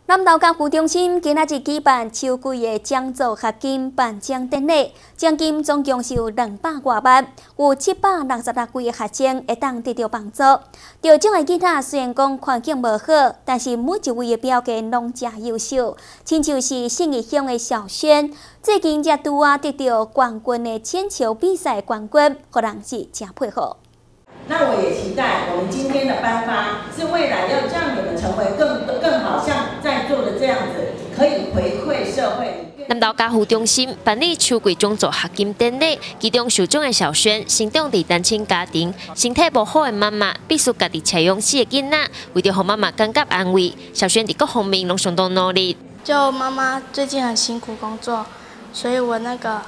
南投教育中心今仔日举办秋季的奖座合金颁奖典礼，奖金总共是有200多万，有766位的学生会当得到帮助。得奖的囡仔虽然讲环境无好，但是每一位的表现拢真优秀，亲像是信义乡的小轩，最近才拄得到冠军的铅球比赛冠军，互人是真佩服。 那我也期待我们今天的颁发是未来要让你们成为更好，像在座的这样子，可以回馈社会。 南投家扶中心办理秋季奖座合金典礼，其中受奖的小轩生长在单亲家庭，身体不好的妈妈必须家己采用4个囡仔，为了让妈妈感觉安慰，小轩在各方面拢相当努力。 就妈妈最近很辛苦工作，所以我有没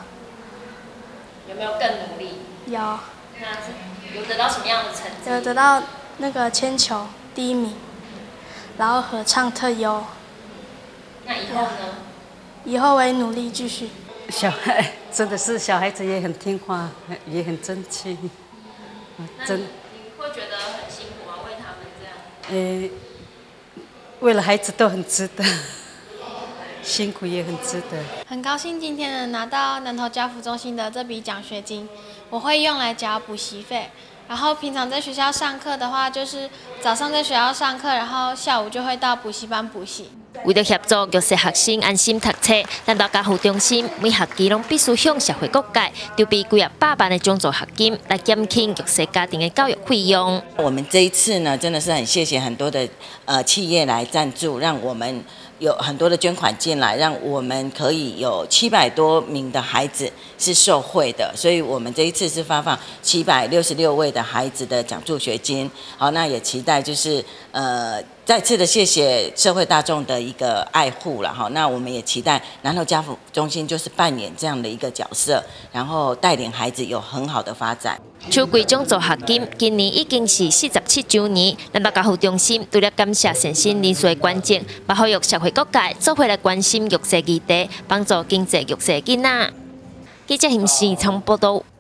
有更努力？ 有。 有得到什么样的成绩？ 有得到铅球第1名，然后合唱特优。 那以后呢？ 以后我会努力继续。 小孩真的是小孩子也很听话，也很争气。 真，你会觉得很辛苦吗？为他们这样？ 为了孩子都很值得，辛苦也很值得。 很高兴今天能拿到南投家扶中心的这笔奖学金，我会用来缴补习费。然后平常在学校上课的话，就是早上在学校上课，然后下午就会到补习班补习。 为了协助弱势学生安心读册，南投家扶中心每学期拢必须向社会各界筹备几百万的奖助学金，来减轻弱势家庭的教育费用。 我们这一次呢，真的是很谢谢很多的企业来赞助，让我们有很多的捐款进来，让我们可以有700多名的孩子是受惠的，所以我们这一次是发放766位的孩子的奖助学金。好，那也期待就是再次的谢谢社会大众的一个爱护了哈。那我们也期待南投家扶中心就是扮演这样的一个角色，然后带领孩子有很好的发展。 秋季奖助学金今年已经是47周年，南投家扶中心除了感谢善心人士的关注，也呼吁社会各界做伙来关心弱势议题，帮助经济弱势囡仔。记者邢世昌报道。